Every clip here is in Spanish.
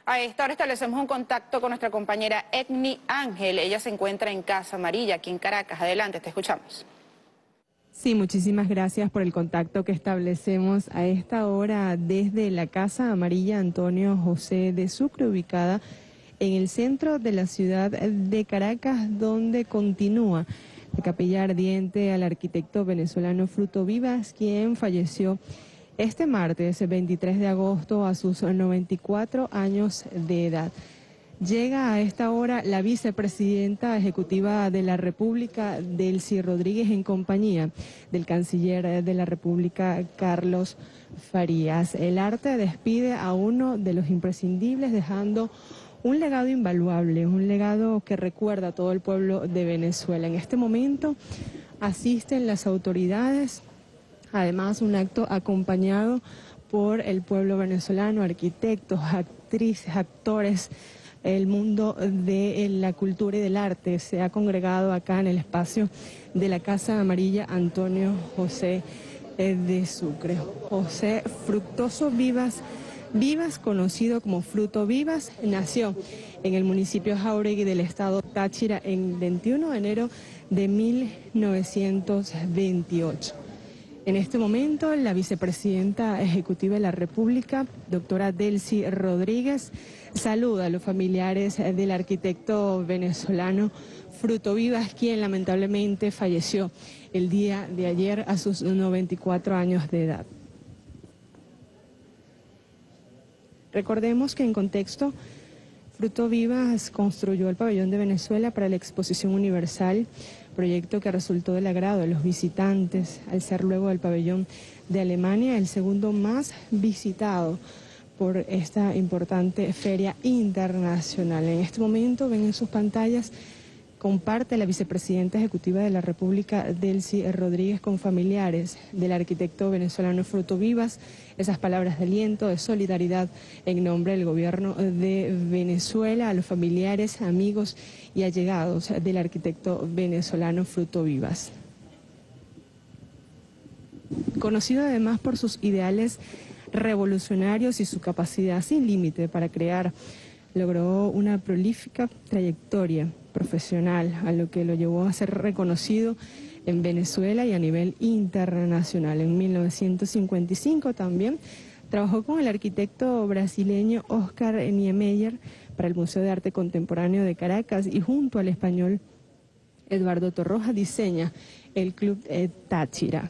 A esta hora establecemos un contacto con nuestra compañera Etni Ángel. Ella se encuentra en Casa Amarilla, aquí en Caracas. Adelante, te escuchamos. Sí, muchísimas gracias por el contacto que establecemos a esta hora desde la Casa Amarilla Antonio José de Sucre, ubicada en el centro de la ciudad de Caracas, donde continúa la capilla ardiente al arquitecto venezolano Fruto Vivas, quien falleció este martes, 23 de agosto, a sus 94 años de edad. Llega a esta hora la vicepresidenta ejecutiva de la República, Delcy Rodríguez, en compañía del canciller de la República, Carlos Farías. El arte despide a uno de los imprescindibles, dejando un legado invaluable, un legado que recuerda a todo el pueblo de Venezuela. En este momento asisten las autoridades, además un acto acompañado por el pueblo venezolano, arquitectos, actrices, actores. El mundo de la cultura y del arte se ha congregado acá en el espacio de la Casa Amarilla Antonio José de Sucre. José Fructuoso Vivas, conocido como Fruto Vivas, nació en el municipio Jáuregui del estado Táchira el 21 de enero de 1928. En este momento, la vicepresidenta ejecutiva de la República, doctora Delcy Rodríguez, saluda a los familiares del arquitecto venezolano Fruto Vivas, quien lamentablemente falleció el día de ayer a sus 94 años de edad. Recordemos que en contexto, Fruto Vivas construyó el pabellón de Venezuela para la Exposición Universal, proyecto que resultó del agrado de los visitantes, al ser luego del pabellón de Alemania el segundo más visitado por esta importante feria internacional. En este momento ven en sus pantallas, comparte la vicepresidenta ejecutiva de la República, Delcy Rodríguez, con familiares del arquitecto venezolano Fruto Vivas, esas palabras de aliento, de solidaridad en nombre del gobierno de Venezuela, a los familiares, amigos y allegados del arquitecto venezolano Fruto Vivas. Conocido además por sus ideales revolucionarios y su capacidad sin límite para crear, logró una prolífica trayectoria profesional, a lo que lo llevó a ser reconocido en Venezuela y a nivel internacional. En 1955 también trabajó con el arquitecto brasileño Oscar Niemeyer para el Museo de Arte Contemporáneo de Caracas, y junto al español Eduardo Torroja diseña el Club Táchira.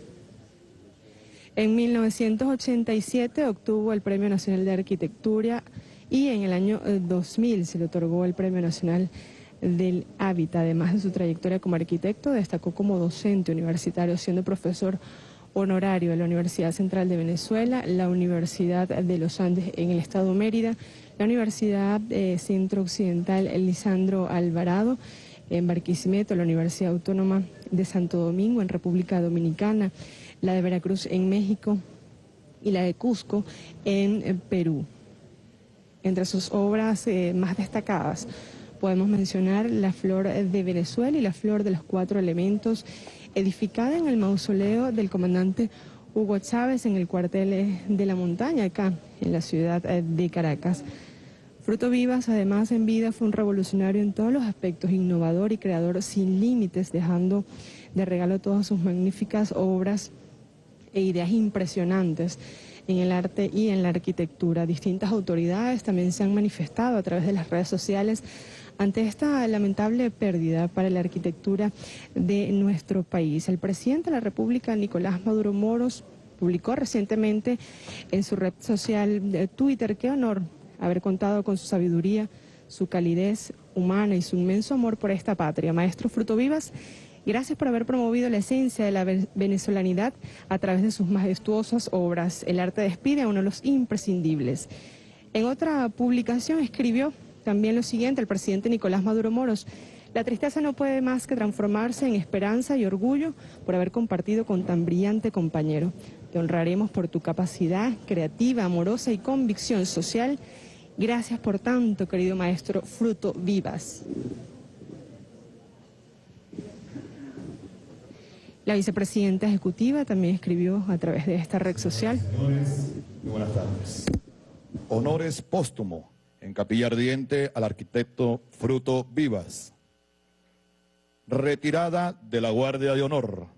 En 1987 obtuvo el Premio Nacional de Arquitectura y en el año 2000 se le otorgó el Premio Nacional del Hábitat. Además de su trayectoria como arquitecto, destacó como docente universitario, siendo profesor honorario de la Universidad Central de Venezuela, la Universidad de los Andes en el estado Mérida, la Universidad Centro Occidental Lisandro Alvarado en Barquisimeto, la Universidad Autónoma de Santo Domingo en República Dominicana, la de Veracruz en México y la de Cusco en Perú. Entre sus obras más destacadas podemos mencionar La Flor de Venezuela y La Flor de los Cuatro Elementos, edificada en el mausoleo del comandante Hugo Chávez en el cuartel de la Montaña, acá en la ciudad de Caracas. Fruto Vivas, además en vida, fue un revolucionario en todos los aspectos, innovador y creador sin límites, dejando de regalo todas sus magníficas obras e ideas impresionantes en el arte y en la arquitectura. Distintas autoridades también se han manifestado a través de las redes sociales ante esta lamentable pérdida para la arquitectura de nuestro país. El presidente de la República, Nicolás Maduro Moros, publicó recientemente en su red social de Twitter: qué honor haber contado con su sabiduría, su calidez humana y su inmenso amor por esta patria. Maestro Fruto Vivas, gracias por haber promovido la esencia de la venezolanidad a través de sus majestuosas obras. El arte despide a uno de los imprescindibles. En otra publicación escribió también lo siguiente el presidente Nicolás Maduro Moros: la tristeza no puede más que transformarse en esperanza y orgullo por haber compartido con tan brillante compañero. Te honraremos por tu capacidad creativa, amorosa y convicción social. Gracias por tanto, querido maestro Fruto Vivas. La vicepresidenta ejecutiva también escribió a través de esta red social: Señores, muy buenas tardes. Honores póstumo En capilla ardiente al arquitecto Fruto Vivas. Retirada de la Guardia de Honor.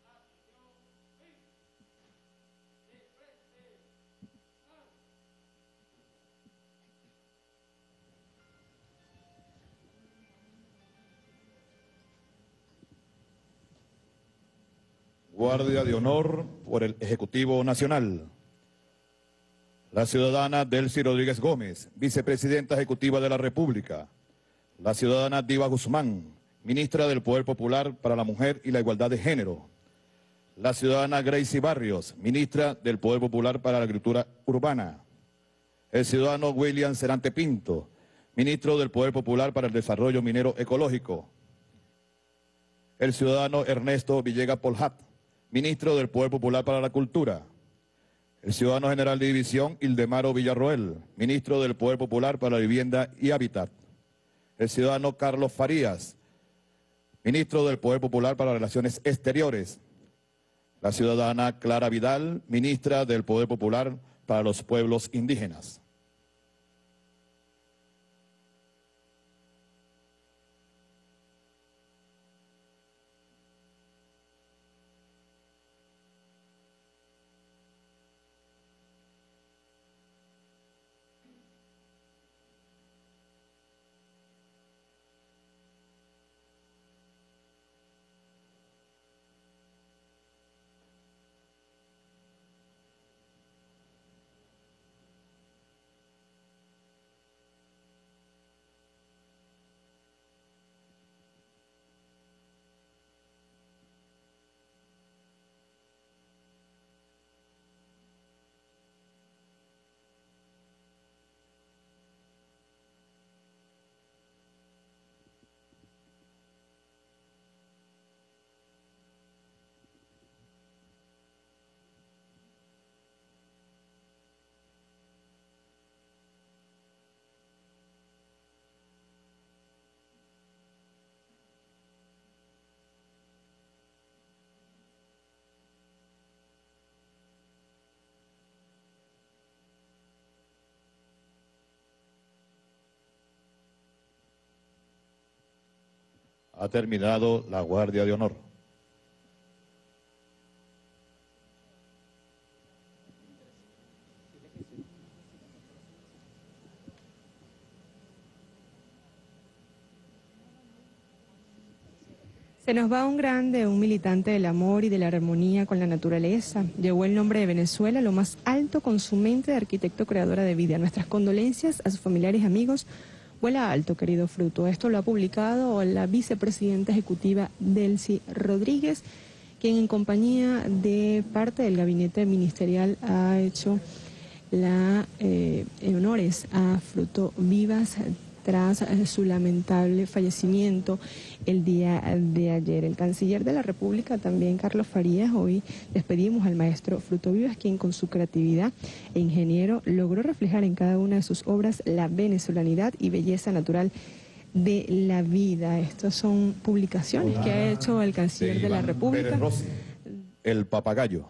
Guardia de Honor por el Ejecutivo Nacional. La ciudadana Delcy Rodríguez Gómez, vicepresidenta ejecutiva de la República. La ciudadana Diva Guzmán, ministra del Poder Popular para la Mujer y la Igualdad de Género. La ciudadana Gracie Barrios, ministra del Poder Popular para la Agricultura Urbana. El ciudadano William Cerante Pinto, ministro del Poder Popular para el Desarrollo Minero Ecológico. El ciudadano Ernesto Villegas Poljat, ministro del Poder Popular para la Cultura. El ciudadano general de división Ildemaro Villarroel, ministro del Poder Popular para la Vivienda y Hábitat. El ciudadano Carlos Farías, ministro del Poder Popular para las Relaciones Exteriores. La ciudadana Clara Vidal, ministra del Poder Popular para los Pueblos Indígenas. Ha terminado la Guardia de Honor. Se nos va un grande, un militante del amor y de la armonía con la naturaleza. Llevó el nombre de Venezuela a lo más alto con su mente de arquitecto creadora de vida. Nuestras condolencias a sus familiares y amigos. Vuela alto, querido Fruto. Esto lo ha publicado la vicepresidenta ejecutiva Delcy Rodríguez, quien en compañía de parte del gabinete ministerial ha hecho honores a Fruto Vivas tras su lamentable fallecimiento el día de ayer. El canciller de la República, también Carlos Farías, hoy despedimos al maestro Fruto Vivas, quien con su creatividad e ingeniero logró reflejar en cada una de sus obras la venezolanidad y belleza natural de la vida. Estas son publicaciones que ha hecho el canciller de la República. Pérez Rossi, el papagayo.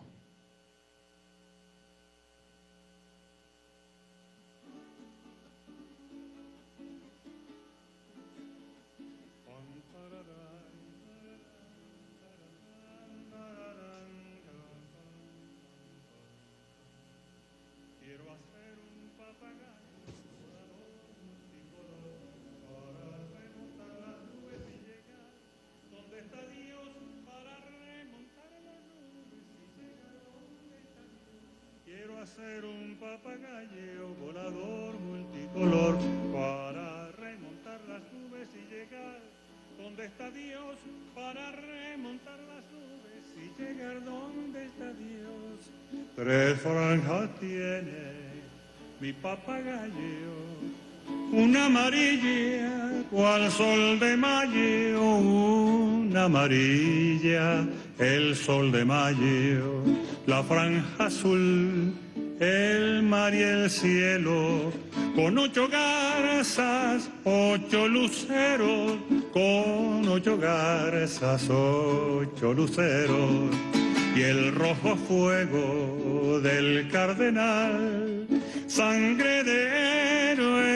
Hacer un papagayo volador multicolor para remontar las nubes y llegar donde está Dios, para remontar las nubes y llegar donde está Dios. 3 franjas tiene mi papagayo, una amarilla cual sol de mayo, una amarilla el sol de mayo, la franja azul, el mar y el cielo, con 8 garzas, 8 luceros, con 8 garzas, 8 luceros, y el rojo fuego del cardenal, sangre de héroes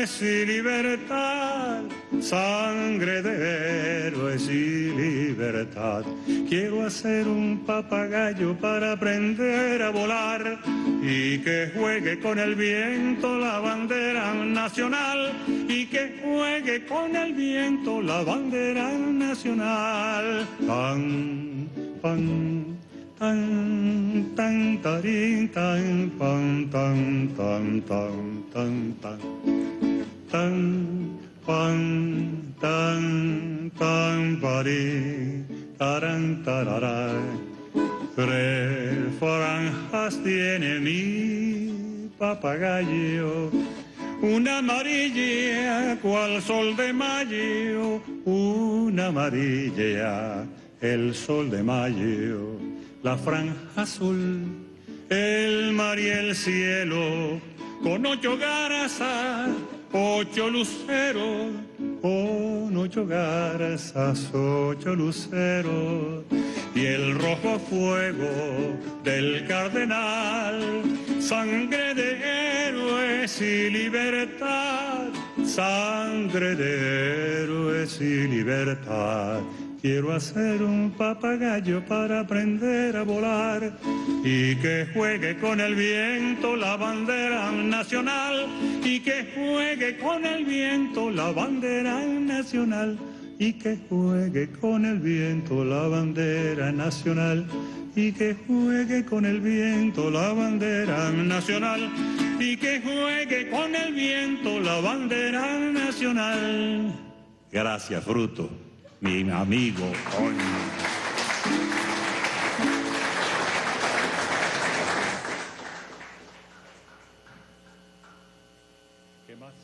héroes y libertad, sangre de héroes y libertad. Quiero hacer un papagayo para aprender a volar y que juegue con el viento la bandera nacional, y que juegue con el viento la bandera nacional. Pan, pan, tan, tan, tarín, tan, pan, tan, tan, tan, tan, tan, tan, pan, tan, tan, parí, taran, tararay. Tres franjas tiene mi papagayo, una amarilla cual sol de mayo, una amarilla el sol de mayo, la franja azul, el mar y el cielo, con 8 garzas, 8 luceros, con 8 garzas, 8 luceros, y el rojo fuego del cardenal, sangre de héroes y libertad, sangre de héroes y libertad. Quiero hacer un papagayo para aprender a volar y que juegue con el viento la bandera nacional, y que juegue con el viento la bandera nacional, y que juegue con el viento la bandera nacional, y que juegue con el viento la bandera nacional, y que juegue con el viento la bandera nacional. Gracias, Fruto, mi amigo. ¿Qué más?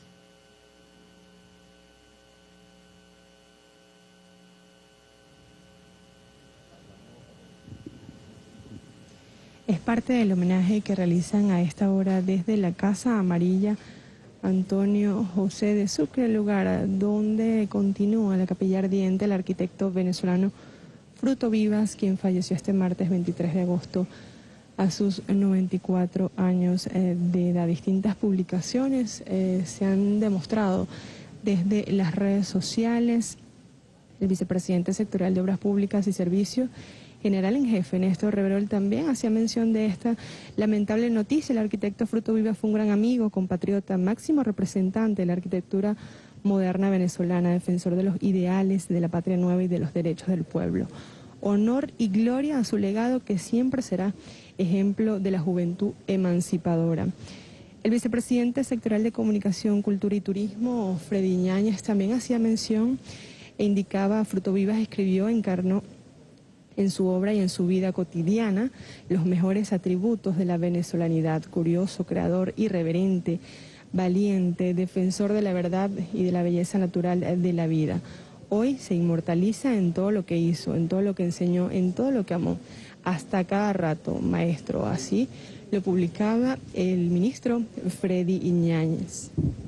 Es parte del homenaje que realizan a esta hora desde la Casa Amarilla Antonio José de Sucre, el lugar donde continúa la capilla ardiente el arquitecto venezolano Fruto Vivas, quien falleció este martes 23 de agosto a sus 94 años de edad. Distintas publicaciones se han demostrado desde las redes sociales. El vicepresidente sectorial de Obras Públicas y Servicios, general en jefe Néstor Reverol, también hacía mención de esta lamentable noticia. El arquitecto Fruto Vivas fue un gran amigo, compatriota, máximo representante de la arquitectura moderna venezolana, defensor de los ideales de la patria nueva y de los derechos del pueblo. Honor y gloria a su legado, que siempre será ejemplo de la juventud emancipadora. El vicepresidente sectorial de Comunicación, Cultura y Turismo, Freddy Ñáñez, también hacía mención e indicaba: Fruto Vivas escribió, encarnó en su obra y en su vida cotidiana los mejores atributos de la venezolanidad: curioso, creador, irreverente, valiente, defensor de la verdad y de la belleza natural de la vida. Hoy se inmortaliza en todo lo que hizo, en todo lo que enseñó, en todo lo que amó, hasta cada rato, maestro. Así lo publicaba el ministro Freddy Ñáñez.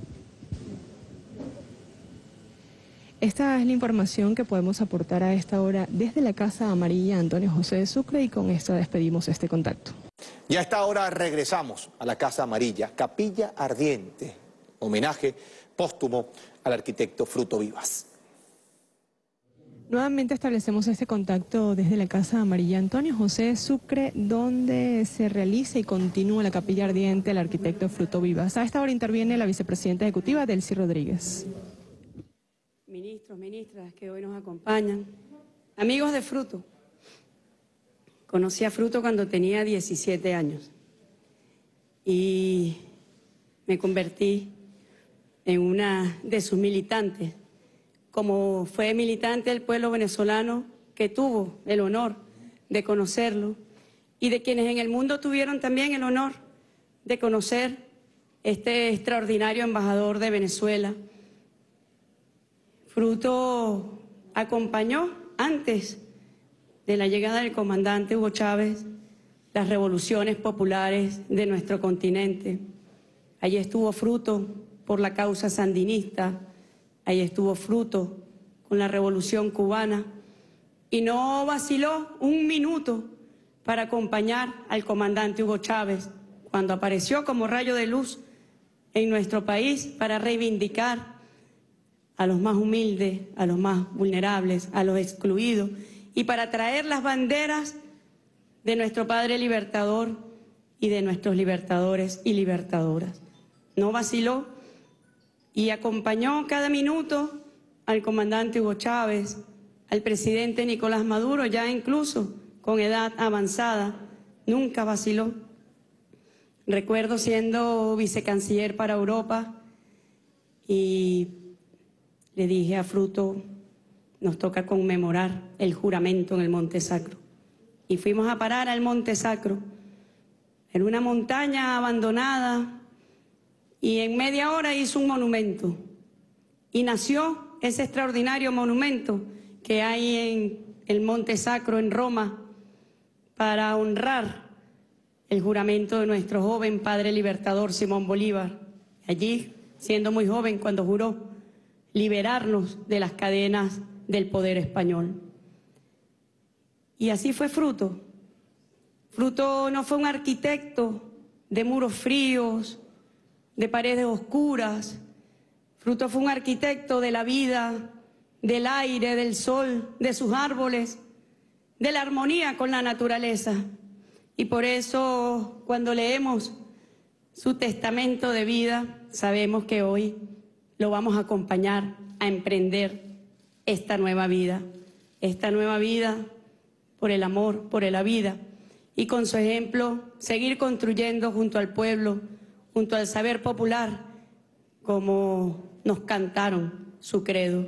Esta es la información que podemos aportar a esta hora desde la Casa Amarilla Antonio José de Sucre, y con esto despedimos este contacto. Y a esta hora regresamos a la Casa Amarilla, Capilla Ardiente, homenaje póstumo al arquitecto Fruto Vivas. Nuevamente establecemos este contacto desde la Casa Amarilla Antonio José de Sucre, donde se realiza y continúa la Capilla Ardiente del arquitecto Fruto Vivas. A esta hora interviene la vicepresidenta ejecutiva, Delcy Rodríguez. Ministros, ministras que hoy nos acompañan, amigos de Fruto. Conocí a Fruto cuando tenía 17 años y me convertí en una de sus militantes, como fue militante del pueblo venezolano que tuvo el honor de conocerlo, y de quienes en el mundo tuvieron también el honor de conocer este extraordinario embajador de Venezuela. Fruto acompañó, antes de la llegada del comandante Hugo Chávez, las revoluciones populares de nuestro continente. Allí estuvo Fruto por la causa sandinista, allí estuvo Fruto con la revolución cubana, y no vaciló un minuto para acompañar al comandante Hugo Chávez cuando apareció como rayo de luz en nuestro país para reivindicar a los más humildes, a los más vulnerables, a los excluidos, y para traer las banderas de nuestro Padre Libertador y de nuestros libertadores y libertadoras. No vaciló y acompañó cada minuto al comandante Hugo Chávez, al presidente Nicolás Maduro, ya incluso con edad avanzada, nunca vaciló. Recuerdo siendo vicecanciller para Europa y le dije a Fruto, nos toca conmemorar el juramento en el Monte Sacro. Y fuimos a parar al Monte Sacro, en una montaña abandonada, y en media hora hizo un monumento. Y nació ese extraordinario monumento que hay en el Monte Sacro en Roma para honrar el juramento de nuestro joven padre libertador Simón Bolívar. Allí, siendo muy joven, cuando juró liberarnos de las cadenas del poder español. Y así fue Fruto. Fruto no fue un arquitecto de muros fríos, de paredes oscuras. Fruto fue un arquitecto de la vida, del aire, del sol, de sus árboles, de la armonía con la naturaleza. Y por eso, cuando leemos su testamento de vida, sabemos que hoy lo vamos a acompañar a emprender esta nueva vida por el amor, por la vida, y con su ejemplo seguir construyendo junto al pueblo, junto al saber popular, como nos cantaron su credo.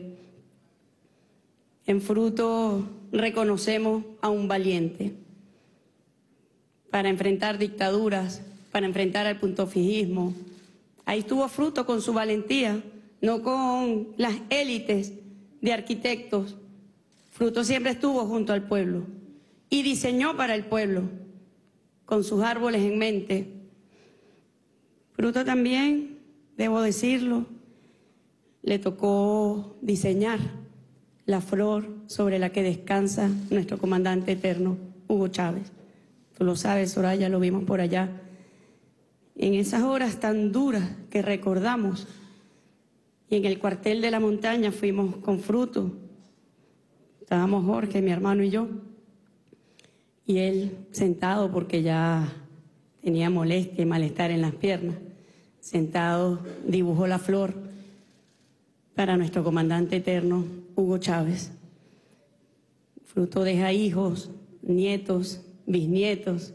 En Fruto reconocemos a un valiente para enfrentar dictaduras, para enfrentar al puntofijismo. Ahí estuvo Fruto con su valentía, no con las élites de arquitectos. Fruto siempre estuvo junto al pueblo y diseñó para el pueblo, con sus árboles en mente. Fruto también, debo decirlo, le tocó diseñar la flor sobre la que descansa nuestro comandante eterno, Hugo Chávez. Tú lo sabes, Soraya, lo vimos por allá. En esas horas tan duras que recordamos, y en el cuartel de la montaña fuimos con Fruto. Estábamos Jorge, mi hermano y yo, y él sentado porque ya tenía molestia y malestar en las piernas. Sentado dibujó la flor para nuestro comandante eterno, Hugo Chávez. Fruto deja hijos, nietos, bisnietos,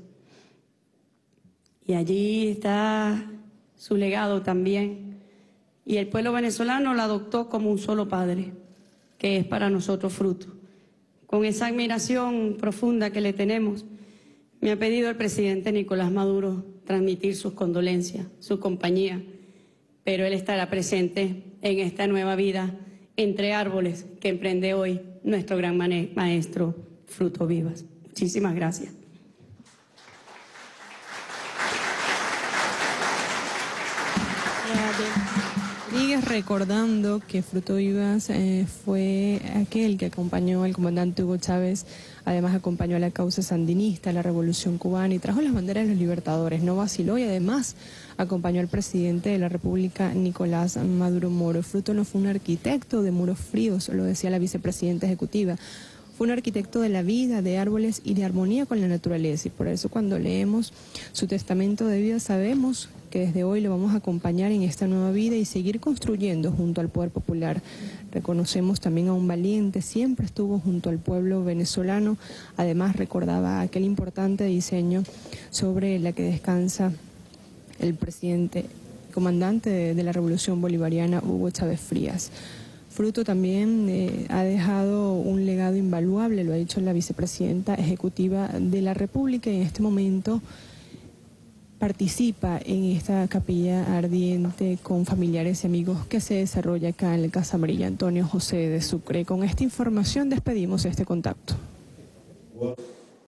y allí está su legado también. Y el pueblo venezolano lo adoptó como un solo padre, que es para nosotros Fruto. Con esa admiración profunda que le tenemos, me ha pedido el presidente Nicolás Maduro transmitir sus condolencias, su compañía, pero él estará presente en esta nueva vida entre árboles que emprende hoy nuestro gran maestro Fruto Vivas. Muchísimas gracias. Sigues recordando que Fruto Vivas fue aquel que acompañó al comandante Hugo Chávez, además acompañó a la causa sandinista, a la revolución cubana y trajo las banderas de los libertadores, no vaciló y además acompañó al presidente de la República, Nicolás Maduro Moro. Fruto no fue un arquitecto de muros fríos, lo decía la vicepresidenta ejecutiva. Fue un arquitecto de la vida, de árboles y de armonía con la naturaleza. Y por eso cuando leemos su testamento de vida sabemos que desde hoy lo vamos a acompañar en esta nueva vida y seguir construyendo junto al poder popular. Reconocemos también a un valiente, siempre estuvo junto al pueblo venezolano. Además recordaba aquel importante diseño sobre la que descansa el presidente, comandante de la Revolución Bolivariana, Hugo Chávez Frías. Fruto también ha dejado un legado invaluable, lo ha dicho la vicepresidenta ejecutiva de la República, y en este momento participa en esta capilla ardiente con familiares y amigos que se desarrolla acá en la Casa Amarilla Antonio José de Sucre. Con esta información despedimos este contacto.